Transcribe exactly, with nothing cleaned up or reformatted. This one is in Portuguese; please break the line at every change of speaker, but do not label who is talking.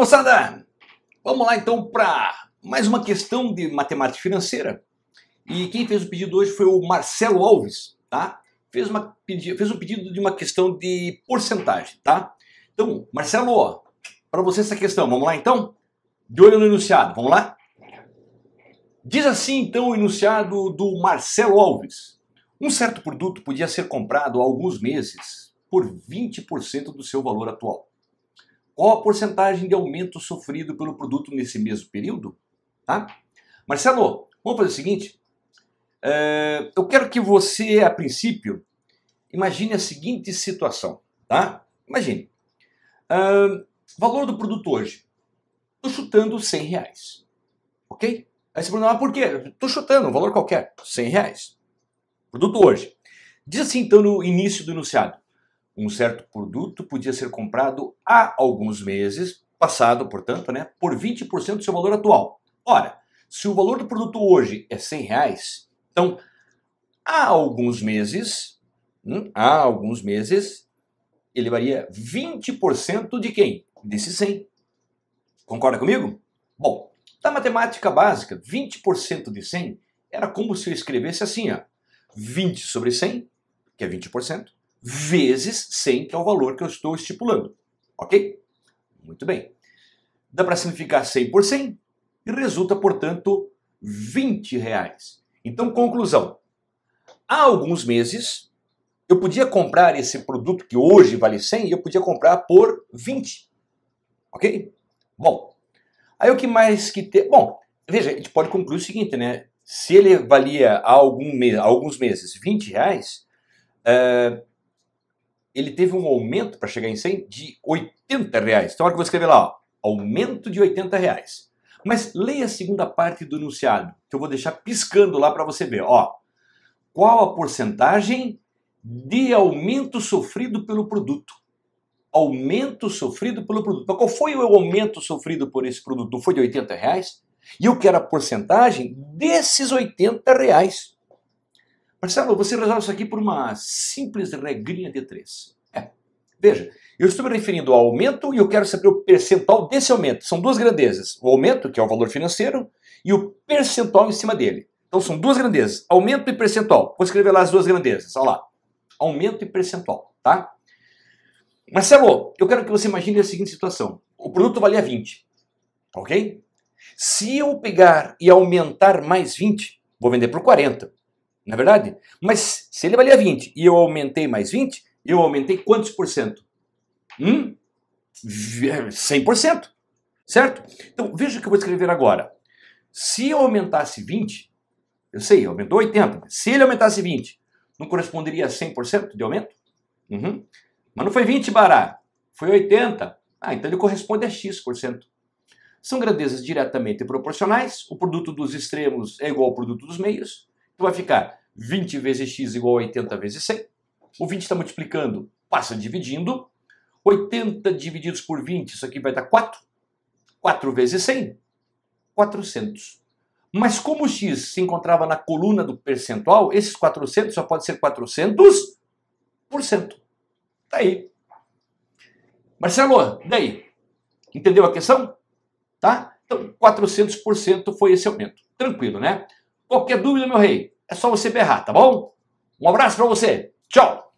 moçada! Vamos lá então para mais uma questão de matemática financeira. E quem fez o pedido hoje foi o Marcelo Alves, tá? Fez, uma, fez um pedido de uma questão de porcentagem, tá? Então, Marcelo, para você essa questão, vamos lá então? De olho no enunciado, vamos lá? Diz assim então o enunciado do Marcelo Alves. Um certo produto podia ser comprado há alguns meses por vinte por cento do seu valor atual. Qual a porcentagem de aumento sofrido pelo produto nesse mesmo período? Tá? Marcelo, vamos fazer o seguinte. Uh, eu quero que você, a princípio, imagine a seguinte situação. Tá? Imagine. Uh, valor do produto hoje. Estou chutando cem reais. Ok? Aí você pergunta, ah, por quê? Estou chutando um valor qualquer. cem reais. Produto hoje. Diz assim então no início do enunciado. Um certo produto podia ser comprado há alguns meses, passado, portanto, né, por vinte por cento do seu valor atual. Ora, se o valor do produto hoje é cem reais, então, há alguns meses, hum, há alguns meses, ele varia vinte por cento de quem? Desse cem. Concorda comigo? Bom, da matemática básica, vinte por cento de cem era como se eu escrevesse assim, ó, vinte sobre cem, que é vinte por cento, vezes cem, que é o valor que eu estou estipulando. Ok? Muito bem. Dá para simplificar cem por cem e resulta, portanto, vinte reais. Então, conclusão. Há alguns meses, eu podia comprar esse produto que hoje vale cem e eu podia comprar por vinte. Ok? Bom, aí o que mais que ter... Bom, veja, a gente pode concluir o seguinte, né? Se ele valia há, algum me... há alguns meses vinte reais... Uh... ele teve um aumento para chegar em cem de oitenta reais. Então, olha que eu vou escrever lá, ó, aumento de oitenta reais. Mas leia a segunda parte do enunciado, que eu vou deixar piscando lá para você ver. Ó, qual a porcentagem de aumento sofrido pelo produto? Aumento sofrido pelo produto. Então, qual foi o aumento sofrido por esse produto? Não foi de oitenta reais? E eu quero a porcentagem desses oitenta reais. Marcelo, você resolve isso aqui por uma simples regrinha de três. É. Veja, eu estou me referindo ao aumento e eu quero saber o percentual desse aumento. São duas grandezas. O aumento, que é o valor financeiro, e o percentual em cima dele. Então são duas grandezas. Aumento e percentual. Vou escrever lá as duas grandezas. Olha lá. Aumento e percentual. Tá? Marcelo, eu quero que você imagine a seguinte situação. O produto valia vinte. Ok? Se eu pegar e aumentar mais vinte, vou vender por quarenta. Não é verdade? Mas se ele valia vinte e eu aumentei mais vinte, eu aumentei quantos por cento? Hum? cem por cento. Certo? Então veja o que eu vou escrever agora. Se eu aumentasse vinte, eu sei, aumentou oitenta. Se ele aumentasse vinte, não corresponderia a cem por cento de aumento? Uhum. Mas não foi vinte, Bará. Foi oitenta. Ah, então ele corresponde a X por cento. São grandezas diretamente proporcionais. O produto dos extremos é igual ao produto dos meios. Então vai ficar vinte vezes x igual a oitenta vezes cem. O vinte está multiplicando, passa dividindo. oitenta divididos por vinte, isso aqui vai dar quatro. quatro vezes cem, quatrocentos. Mas como o x se encontrava na coluna do percentual, esses quatrocentos só pode ser quatrocentos por cento. Tá aí. Marcelo, daí? Entendeu a questão? Tá? Então, quatrocentos por cento foi esse aumento. Tranquilo, né? Qualquer dúvida, meu rei, é só você berrar, tá bom? Um abraço pra você. Tchau!